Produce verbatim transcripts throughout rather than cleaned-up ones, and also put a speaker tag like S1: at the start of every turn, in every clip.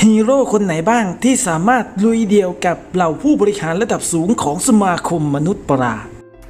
S1: ฮีโร่คนไหนบ้างที่สามารถลุยเดี่ยวกับเหล่าผู้บริหารระดับสูงของสมาคมมนุษย์ประหลาด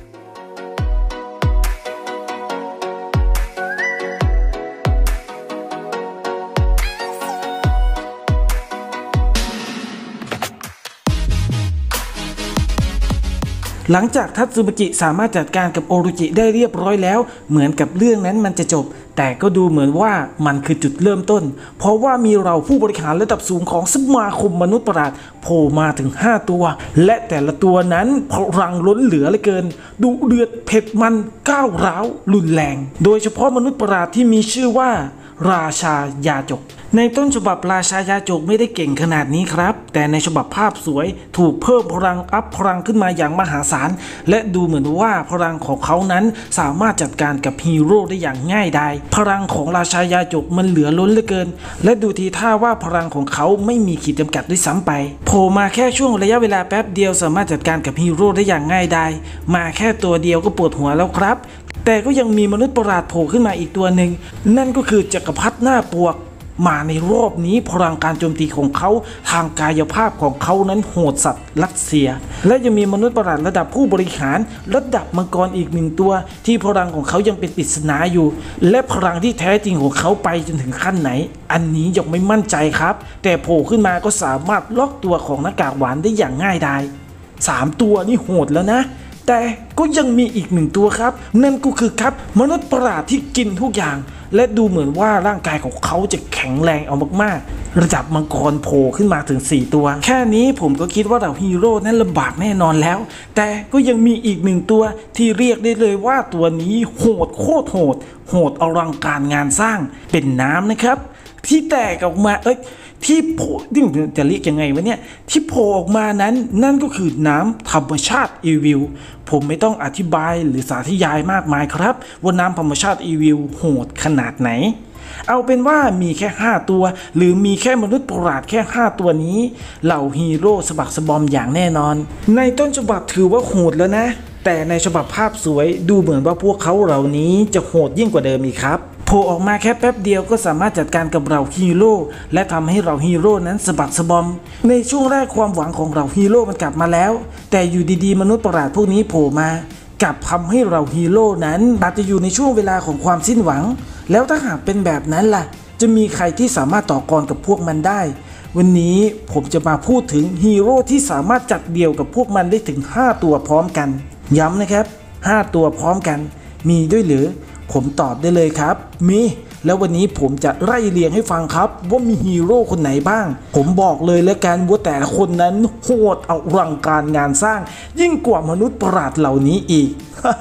S1: หลังจากทัตสึมากิสามารถจัดการกับโอรุจิได้เรียบร้อยแล้วเหมือนกับเรื่องนั้นมันจะจบแต่ก็ดูเหมือนว่ามันคือจุดเริ่มต้นเพราะว่ามีเราผู้บริหารระดับสูงของสมาคมมนุษย์ประหลาดโผล่มาถึงห้าตัวและแต่ละตัวนั้นพลังล้นเหลือเหลือเกินดุเดือดเผ็ดมันก้าวร้าวรุนแรงโดยเฉพาะมนุษย์ประหลาดที่มีชื่อว่าราชายาจกในต้นฉบับราชายาจกไม่ได้เก่งขนาดนี้ครับแต่ในฉบับภาพสวยถูกเพิ่มพลังอัพพลังขึ้นมาอย่างมหาศาลและดูเหมือนว่าพลังของเขานั้นสามารถจัดการกับฮีโร่ได้อย่างง่ายดายพลังของราชายาจกมันเหลือล้นเหลือเกินและดูทีท่าว่าพลังของเขาไม่มีขีดจำกัดด้วยซ้ำไปโผล่มาแค่ช่วงระยะเวลาแป๊บเดียวสามารถจัดการกับฮีโร่ได้อย่างง่ายดายมาแค่ตัวเดียวก็ปวดหัวแล้วครับแต่ก็ยังมีมนุษย์ประหลาดโผล่ขึ้นมาอีกตัวหนึ่งนั่นก็คือจักรพรรดิหน้าปวกมาในรอบนี้พลังการโจมตีของเขาทางกายภาพของเขานั้นโหดสัตว์รัสเซียและยังมีมนุษย์ประหลาดระดับผู้บริหารระดับมังกรอีกหนึ่งตัวที่พลังของเขายังเป็นปริศนาอยู่และพลังที่แท้จริงของเขาไปจนถึงขั้นไหนอันนี้ยังไม่มั่นใจครับแต่โผล่ขึ้นมาก็สามารถล็อกตัวของหน้ากากหวานได้อย่างง่ายดายสามตัวนี่โหดแล้วนะแต่ก็ยังมีอีกหนึ่งตัวครับนั่นก็คือครับมนุษย์ประหลาดที่กินทุกอย่างและดูเหมือนว่าร่างกายของเขาจะแข็งแรงเอามากๆระดับมังกรโผล่ขึ้นมาถึงสี่ตัวแค่นี้ผมก็คิดว่าเราฮีโร่นั้นลำบากแน่นอนแล้วแต่ก็ยังมีอีกหนึ่งตัวที่เรียกได้เลยว่าตัวนี้โหดโคตรโหดโหดอลังการงานสร้างเป็นน้ำนะครับที่แตกออกมาเอ้ยที่โผล่ที่จะเรียกยังไงวะเนี่ยที่โผล่ออกมานั้นนั่นก็คือน้ำธรรมชาติอีวิลผมไม่ต้องอธิบายหรือสาธยายมากมายครับว่าน้ำธรรมชาติอีวิลโหดขนาดไหนเอาเป็นว่ามีแค่ห้าตัวหรือมีแค่มนุษย์ประหลาดแค่ห้าตัวนี้เหล่าฮีโร่สะบักสะบอมอย่างแน่นอนในต้นฉบับถือว่าโหดแล้วนะแต่ในฉบับภาพสวยดูเหมือนว่าพวกเขาเหล่านี้จะโหดยิ่งกว่าเดิมอีกครับโผล่ออกมาแค่แป๊บเดียวก็สามารถจัดการกับเราฮีโร่และทำให้เราฮีโร่นั้นสะบักสะบอมในช่วงแรกความหวังของเราฮีโร่มันกลับมาแล้วแต่อยู่ดีๆมนุษย์ประหลาดพวกนี้โผล่มากลับทำให้เราฮีโร่นั้นอาจจะอยู่ในช่วงเวลาของความสิ้นหวังแล้วถ้าหากเป็นแบบนั้นล่ะจะมีใครที่สามารถต่อกรกับพวกมันได้วันนี้ผมจะมาพูดถึงฮีโร่ที่สามารถจัดเดี่ยวกับพวกมันได้ถึงห้าตัวพร้อมกันย้ำนะครับห้าตัวพร้อมกันมีด้วยหรือผมตอบได้เลยครับมีแล้ววันนี้ผมจะไล่เรียงให้ฟังครับว่ามีฮีโร่คนไหนบ้างผมบอกเลยแล้วกันว่าแต่ละคนนั้นโหดอลังการงานสร้างยิ่งกว่ามนุษย์ประหลาดเหล่านี้อีก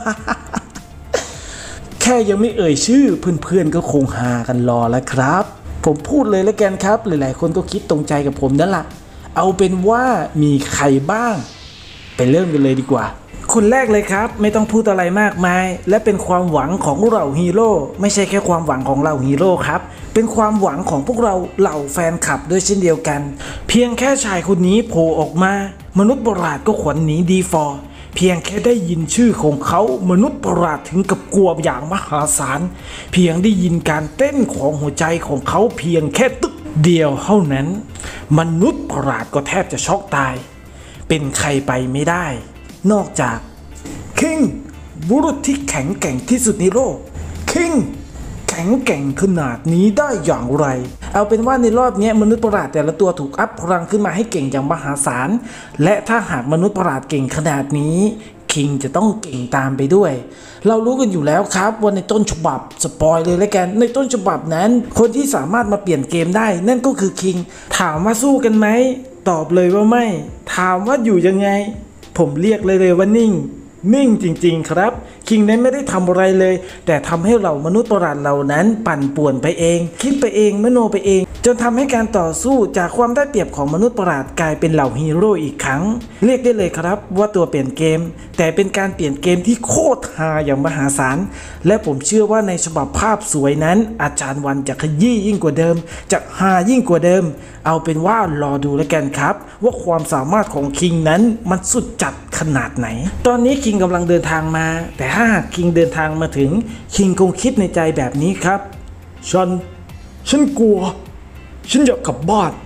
S1: แค่ยังไม่เอ่ยชื่อเพื่อนๆก็คงหากันรอแล้วครับผมพูดเลยแล้วกันครับหลายๆคนก็คิดตรงใจกับผมนั่นแหละเอาเป็นว่ามีใครบ้างไปเริ่มกันเลยดีกว่าคนแรกเลยครับไม่ต้องพูดอะไรมากมายและเป็นความหวังของเราฮีโร่ไม่ใช่แค่ความหวังของเราฮีโร่ครับเป็นความหวังของพวกเราเหล่าแฟนคลับด้วยเช่นเดียวกันเพียงแค่ชายคนนี้โผล่ออกมามนุษย์ประหลาดก็ขวัญหนีดีฟอร์เพียงแค่ได้ยินชื่อของเขามนุษย์ประหลาดถึงกับกลัวอย่างมหาศาลเพียงได้ยินการเต้นของหัวใจของเขาเพียงแค่ตึกเดียวเท่านั้นมนุษย์ประหลาดก็แทบจะช็อกตายเป็นใครไปไม่ได้นอกจากคิงบุรุษที่แข็งแกร่งที่สุดในโลกคิงแข็งแกร่งขนาดนี้ได้อย่างไรเอาเป็นว่าในรอบนี้มนุษย์ประหลาดแต่ละตัวถูกอัพพลังขึ้นมาให้เก่งอย่างมหาศาลและถ้าหากมนุษย์ประหลาดเก่งขนาดนี้คิงจะต้องเก่งตามไปด้วยเรารู้กันอยู่แล้วครับว่าในต้นฉบับสปอยเลยแล้วกันในต้นฉบับนั้นคนที่สามารถมาเปลี่ยนเกมได้นั่นก็คือคิงถามว่าสู้กันไหมตอบเลยว่าไม่ถามว่าอยู่ยังไงผมเรียกเลยเลยว่านิ่งนิ่งจริงๆครับคิงนั้นไม่ได้ทำอะไรเลยแต่ทำให้เรามนุษย์ประหลาดเหล่านั้นปั่นป่วนไปเองคิดไปเองมโนไปเองจนทำให้การต่อสู้จากความได้เปรียบของมนุษย์ประหลาดกลายเป็นเหล่าฮีโร่อีกครั้งเรียกได้เลยครับว่าตัวเปลี่ยนเกมแต่เป็นการเปลี่ยนเกมที่โคตรฮาอย่างมหาศาลและผมเชื่อว่าในฉบับภาพสวยนั้นอาจารย์วันจะขยี้ยิ่งกว่าเดิมจะฮายิ่งกว่าเดิมเอาเป็นว่ารอดูแล้วกันครับว่าความสามารถของคิงนั้นมันสุดจัดขนาดไหนตอนนี้คิงกำลังเดินทางมาแต่ถ้าหากคิงเดินทางมาถึงคิงคงคิดในใจแบบนี้ครับฉันฉันกลัวฉันอยากกลับบ้าน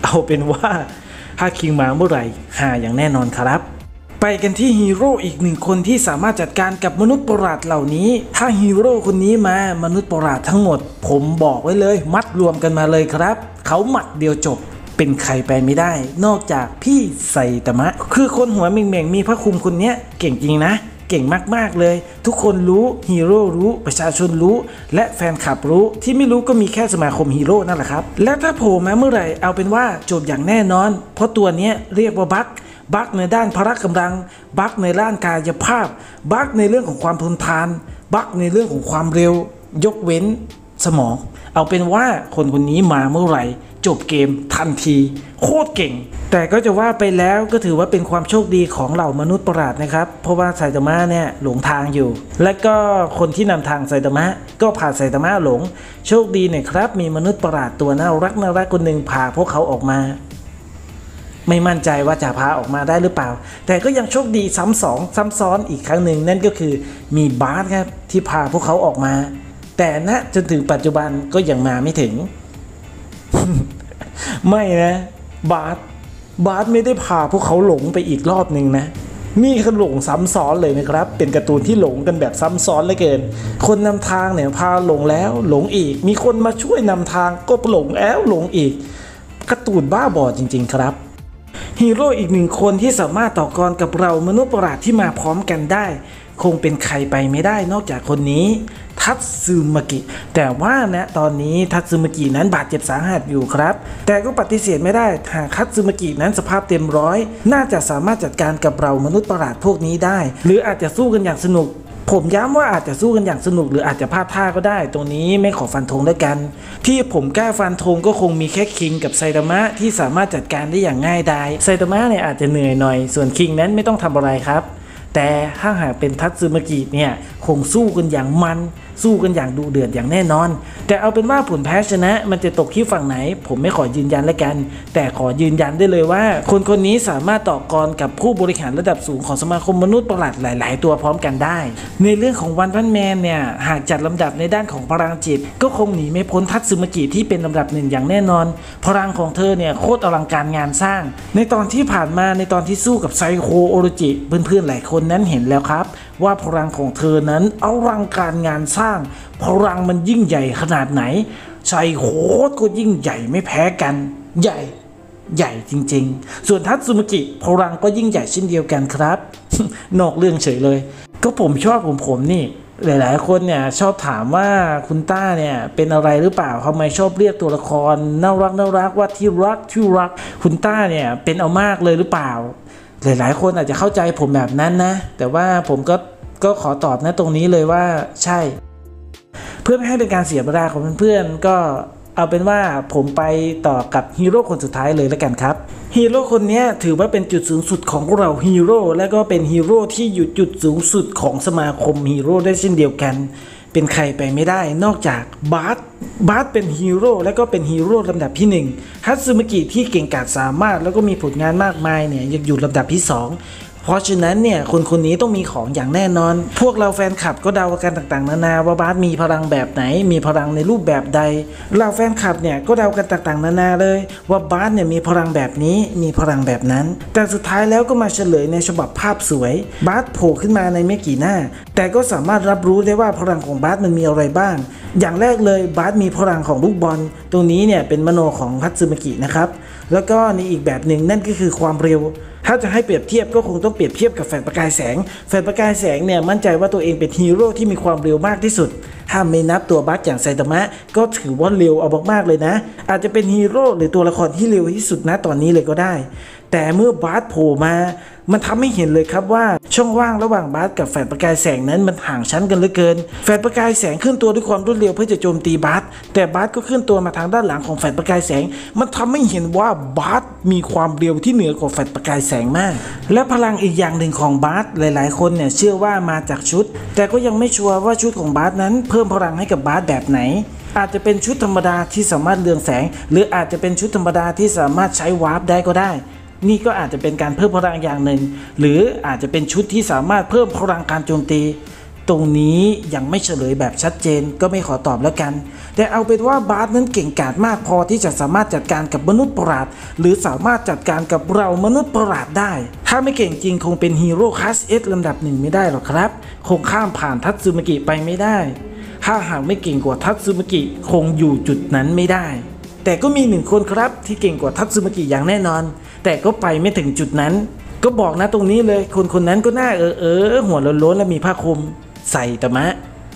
S1: เอาเป็นว่าถ้าคิงมาเมื่อไหร่หาอย่างแน่นอนครับไปกันที่ฮีโร่อีกหนึ่งคนที่สามารถจัดการกับมนุษย์ประหลาดเหล่านี้ถ้าฮีโร่คนนี้มามนุษย์ประหลาดทั้งหมดผมบอกไว้เลยมัดรวมกันมาเลยครับเขาหมัดเดียวจบเป็นใครไปไม่ได้นอกจากพี่ไซตามะคือคนหัวเม่งๆมีพระคุมคนนี้เก่งจริงนะเก่งมากๆเลยทุกคนรู้ฮีโร่รู้ประชาชนรู้และแฟนคลับรู้ที่ไม่รู้ก็มีแค่สมาคมฮีโร่นั่นแหละครับและถ้าโผล่มาเมื่อไหร่เอาเป็นว่าจบอย่างแน่นอนเพราะตัวนี้เรียกว่าบั๊กบั๊กในด้านพละกำลังบั๊กในด้านกายภาพบั๊กในเรื่องของความทนทานบั๊กในเรื่องของความเร็วยกเว้นสมองเอาเป็นว่าคนคนนี้มาเมื่อไหร่จบเกมทันทีโคตรเก่งแต่ก็จะว่าไปแล้วก็ถือว่าเป็นความโชคดีของเหล่ามนุษย์ประหลาดนะครับเพราะว่าไซตามะเนี่ยหลงทางอยู่และก็คนที่นำทางไซตามะก็พาไซตามะหลงโชคดีเนี่ยครับมีมนุษย์ประหลาดตัวน่ารักน่ารักคนหนึ่งพาพวกเขาออกมาไม่มั่นใจว่าจะพาออกมาได้หรือเปล่าแต่ก็ยังโชคดีซ้ำสองซ้ำซ้อนอีกครั้งหนึ่งนั่นก็คือมีบาสครับที่พาพวกเขาออกมาแต่ณจนถึงปัจจุบันก็ยังมาไม่ถึง ไม่นะบาสบาสไม่ได้พาพวกเขาหลงไปอีกรอบหนึ่งนะนี่คือหลงซ้ำซ้อนเลยนะครับเป็นการ์ตูนที่หลงกันแบบซ้ำซ้อนเหลือเกินคนนำทางเนี่ยพาหลงแล้วหลงอีกมีคนมาช่วยนำทางก็หลงแล้วหลงอีกการ์ตูนบ้าบอจริงๆครับฮีโร่อีกหนึ่งคนที่สามารถต่อกรกับเรามนุษย์ประหลาดที่มาพร้อมกันได้คงเป็นใครไปไม่ได้นอกจากคนนี้ทัตสึมากิแต่ว่านะตอนนี้ทัตสึมากินั้นบาดเจ็บสาหัสอยู่ครับแต่ก็ปฏิเสธไม่ได้หากทัตสึมากินั้นสภาพเต็มร้อยน่าจะสามารถจัดการกับเรามนุษย์ประหลาดพวกนี้ได้หรืออาจจะสู้กันอย่างสนุกผมย้ำว่าอาจจะสู้กันอย่างสนุกหรืออาจจะพลาดท่าก็ได้ตรงนี้ไม่ขอฟันธงแล้วกันที่ผมกล้าฟันธงก็คงมีแค่คิงกับไซตามะที่สามารถจัดการได้อย่างง่ายดายไซตามะเนี่ยอาจจะเหนื่อยหน่อยส่วนคิงนั้นไม่ต้องทำอะไรครับแต่ถ้าหากเป็นทัตสึมากิเนี่ยคงสู้กันอย่างมันสู้กันอย่างดุเดือดอย่างแน่นอนแต่เอาเป็นว่าผลแพ้ชนะมันจะตกที่ฝั่งไหนผมไม่ขอยืนยันแล้วกันแต่ขอยืนยันได้เลยว่าคนคนนี้สามารถต่อกรกับผู้บริหารระดับสูงของสมาคมมนุษย์ประหลาดหลายๆตัวพร้อมกันได้ในเรื่องของวันพันแมนเนี่ยหากจัดลำดับในด้านของพลังจิตก็คงหนีไม่พ้นทัตสึมากิที่เป็นลำดับหนึ่งอย่างแน่นอนพลังของเธอเนี่ยโคตรอลังการงานสร้างในตอนที่ผ่านมาในตอนที่สู้กับไซโคโอโรจิเพื่อนๆหลายคนนั้นเห็นแล้วครับว่าพลังของเธอนั้นอลังการงานสร้างพลังมันยิ่งใหญ่ขนาดไหนไซโคก็ยิ่งใหญ่ไม่แพ้กันใหญ่ใหญ่จริงๆส่วนทัตสึมากิพลังก็ยิ่งใหญ่เช่นเดียวกันครับ นอกเรื่องเฉยเลยก็ผมชอบผมผมนี่หลายๆคนเนี่ยชอบถามว่าคุณต้าเนี่ยเป็นอะไรหรือเปล่าทำไมชอบเรียกตัวละครน่ารักน่ารักว่าที่รักที่รักคุณต้าเนี่ยเป็นเอามากเลยหรือเปล่าหลายๆคนอาจจะเข้าใจผมแบบนั้นนะแต่ว่าผมก็ก็ขอตอบนะตรงนี้เลยว่าใช่เพื่อไม่ให้เป็นการเสียเวลาของเพื่อนๆก็เอาเป็นว่าผมไปต่อกับฮีโร่คนสุดท้ายเลยแล้วกันครับฮีโร่คนนี้ถือว่าเป็นจุดสูงสุดของเราฮีโร่และก็เป็นฮีโร่ที่อยู่จุดสูงสุดของสมาคมฮีโร่ได้เช่นเดียวกันเป็นใครไปไม่ได้นอกจากบาสบาสเป็นฮีโร่และก็เป็นฮีโร่ลำดับที่หนึ่งทัตสึมากิที่เก่งกาจสามารถแล้วก็มีผลงานมากมายเนี่ยยังอยู่ลำดับที่สองเพราะฉะนั้นเนี่ยคนคนนี้ต้องมีของอย่างแน่นอนพวกเราแฟนคลับก็เดากันต่างๆนานาว่าบาสมีพลังแบบไหนมีพลังในรูปแบบใดเราแฟนคลับเนี่ยก็เดากันต่างๆนานาเลยว่าบาสเนี่ยมีพลังแบบนี้มีพลังแบบนั้นแต่สุดท้ายแล้วก็มาเฉลยในฉบับภาพสวยบาสโผล่ขึ้นมาในไม่กี่หน้าแต่ก็สามารถรับรู้ได้ว่าพลังของบาสมันมีอะไรบ้างอย่างแรกเลยบาสมีพลังของลูกบอลตรงนี้เนี่ยเป็นมโนของทัตสึมากินะครับแล้วก็ในอีกแบบหนึ่งนั่นก็คือความเร็วถ้าจะให้เปรียบเทียบก็คงต้องเปรียบเทียบกับแฟนประกายแสงแฟนประกายแสงเนี่ยมั่นใจว่าตัวเองเป็นฮีโร่ที่มีความเร็วมากที่สุดถ้าไม่นับตัวบาสอย่างไซตามะก็ถือว่าเร็วเอามากๆเลยนะอาจจะเป็นฮีโร่หรือตัวละครที่เร็วที่สุดนะตอนนี้เลยก็ได้แต่เมื่อบาสโผล่มามันทำให้เห็นเลยครับว่าช่องว่างระหว่างบาสกับแฟนประกายแสงนั้นมันห่างชั้นกันเหลือเกินแฟนประกายแสงขึ้นตัวด้วยความรวดเร็วเพื่อจะโจมตีบาสแต่บาสก็ขึ้นตัวมาทางด้านหลังของแฟนประกายแสงมันทำให้เห็นว่าบาสมีความเร็วที่เหนือกว่าแฟนประกายแสงมากและพลังอีกอย่างหนึ่งของบาสหลายๆคนเนี่ยเชื่อว่ามาจากชุดแต่ก็ยังไม่ชัวร์ว่าชุดของบาสนั้นเพิ่มพลังให้กับบาสแบบไหนอาจจะเป็นชุดธรรมดาที่สามารถเรืองแสงหรืออาจจะเป็นชุดธรรมดาที่สามารถใช้วาร์ปได้ก็ได้นี่ก็อาจจะเป็นการเพิ่มพลังอย่างหนึ่งหรืออาจจะเป็นชุดที่สามารถเพิ่มพลังการโจมตีตรงนี้ยังไม่เฉลยแบบชัดเจนก็ไม่ขอตอบแล้วกันแต่เอาเป็นว่าบาสนั้นเก่งกาจมากพอที่จะสามารถจัดการกับมนุษย์ประหลาดหรือสามารถจัดการกับเรามนุษย์ประหลาดได้ถ้าไม่เก่งจริงคงเป็นฮีโร่คลาส เอส ลำดับหนึ่งไม่ได้หรอกครับคงข้ามผ่านทัตสึมากิไปไม่ได้ถ้าหากไม่เก่งกว่าทัตสึมากิคงอยู่จุดนั้นไม่ได้แต่ก็มีหนึ่งคนครับที่เก่งกว่าทัตสึมากิอย่างแน่นอนแต่ก็ไปไม่ถึงจุดนั้นก็บอกนะตรงนี้เลยคนคนนั้นก็น่าเออเออหัวโล้นๆและมีผ้าคลุมใส่ตะมะ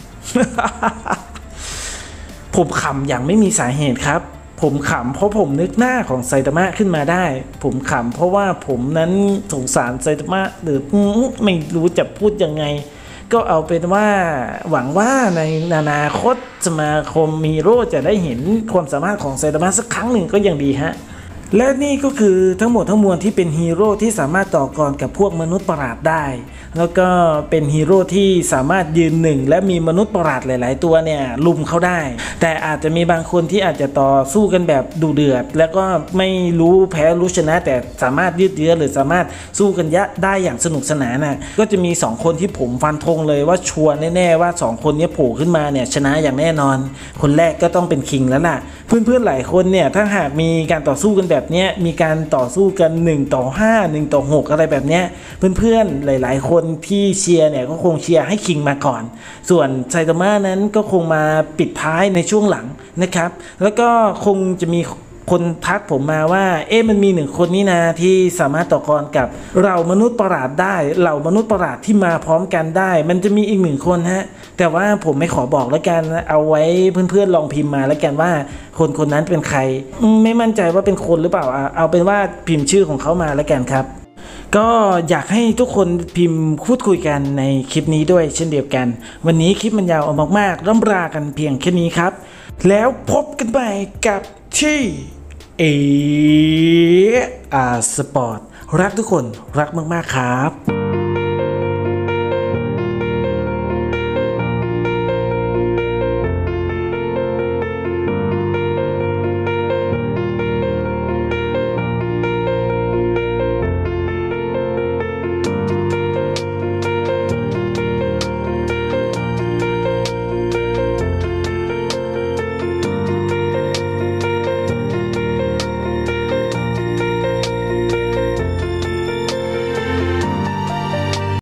S1: ผมขำอย่างไม่มีสาเหตุครับผมขำเพราะผมนึกหน้าของไซตามะขึ้นมาได้ผมขำเพราะว่าผมนั้นสงสารไซตามะหรือไม่รู้จะพูดยังไงก็เอาเป็นว่าหวังว่าในอนาคตสมาคมฮีโร่จะได้เห็นความสามารถของไซตามะสักครั้งหนึ่งก็ยังดีฮะและนี่ก็คือทั้งหมดทั้งมวลที่เป็นฮีโร่ที่สามารถต่อกรกับพวกมนุษย์ประหลาดได้แล้วก็เป็นฮีโร่ที่สามารถยืนหนึ่งและมีมนุษย์ประหลาดหลายๆตัวเนี่ยลุมเขาได้แต่อาจจะมีบางคนที่อาจจะต่อสู้กันแบบดุเดือดแล้วก็ไม่รู้แพ้รู้ชนะแต่สามารถยืดเยื้อหรือสามารถสู้กันยะได้อย่างสนุกสนานน่ะก็จะมีสองคนที่ผมฟันธงเลยว่าชัวร์แน่ๆว่าสองคนนี้โผล่ขึ้นมาเนี่ยชนะอย่างแน่นอนคนแรกก็ต้องเป็นคิงแล้วล่ะเพื่อนๆหลายคนเนี่ยถ้าหากมีการต่อสู้กันแบบนี้มีการต่อสู้กันหนึ่งต่อห้า หนึ่งต่อหกอะไรแบบเนี้ยเพื่อนๆหลายๆคนที่เชียร์เนี่ยก็คงเชียร์ให้คิงมาก่อนส่วนไซตามะนั้นก็คงมาปิดท้ายในช่วงหลังนะครับแล้วก็คงจะมีคนทักผมมาว่าเอ๊ะมันมีหนึ่งคนนี่นาที่สามารถต่อกรกับเรามนุษย์ประหลาดได้เหล่ามนุษย์ประหลาดที่มาพร้อมกันได้มันจะมีอีกหนึ่งคนฮะแต่ว่าผมไม่ขอบอกแล้วกันเอาไว้เพื่อนๆลองพิมพ์มาแล้วกันว่าคนคนนั้นเป็นใครไม่มั่นใจว่าเป็นคนหรือเปล่าเอาเป็นว่าพิมพ์ชื่อของเขามาแล้วกันครับก็อยากให้ทุกคนพิมพ์พูดคุยกันในคลิปนี้ด้วยเช่นเดียวกันวันนี้คลิปมันยาวออกมากๆร่ำรากันเพียงแค่นี้ครับแล้วพบกันใหม่กับที่เออาสปอร์ตรักทุกคนรักมากๆครับ